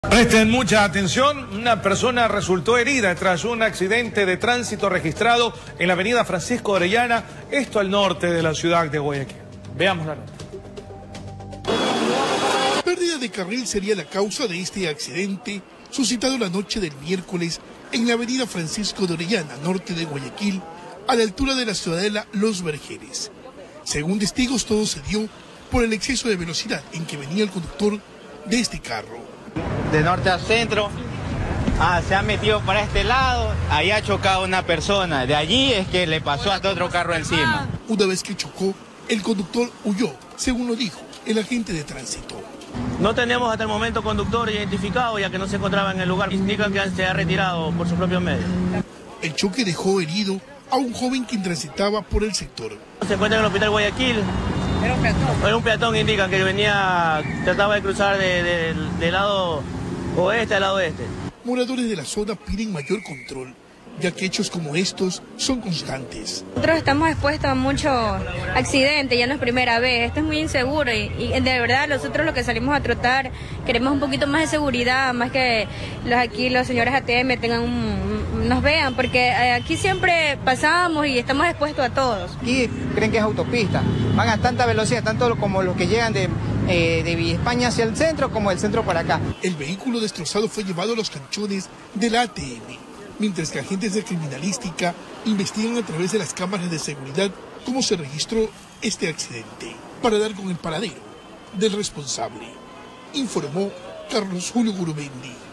Presten mucha atención, una persona resultó herida tras un accidente de tránsito registrado en la avenida Francisco Orellana, esto al norte de la ciudad de Guayaquil. Veamos la nota. Pérdida de carril sería la causa de este accidente suscitado la noche del miércoles en la avenida Francisco de Orellana, norte de Guayaquil, a la altura de la ciudadela Los Vergeles. Según testigos, todo se dio por el exceso de velocidad en que venía el conductor de este carro. De norte a centro, se ha metido para este lado, ahí ha chocado una persona, de allí es que le pasó hasta otro carro encima. Una vez que chocó, el conductor huyó, según lo dijo el agente de tránsito. No tenemos hasta el momento conductor identificado, ya que no se encontraba en el lugar. Indican que se ha retirado por sus propios medios. El choque dejó herido a un joven quien transitaba por el sector. Se encuentra en el hospital Guayaquil. Era un peatón, indican que trataba de cruzar del lado oeste al lado oeste. Moradores de la zona piden mayor control, ya que hechos como estos son constantes. Nosotros estamos expuestos a muchos accidentes, ya no es primera vez, esto es muy inseguro y de verdad nosotros los que salimos a trotar queremos un poquito más de seguridad, más que los señores ATM nos vean, porque aquí siempre pasamos y estamos expuestos a todos. Aquí creen que es autopista, van a tanta velocidad, tanto como los que llegan de Villa España hacia el centro como del centro para acá. El vehículo destrozado fue llevado a los canchones de la ATM, mientras que agentes de criminalística investigan a través de las cámaras de seguridad cómo se registró este accidente, para dar con el paradero del responsable, informó Carlos Julio Gurumendi.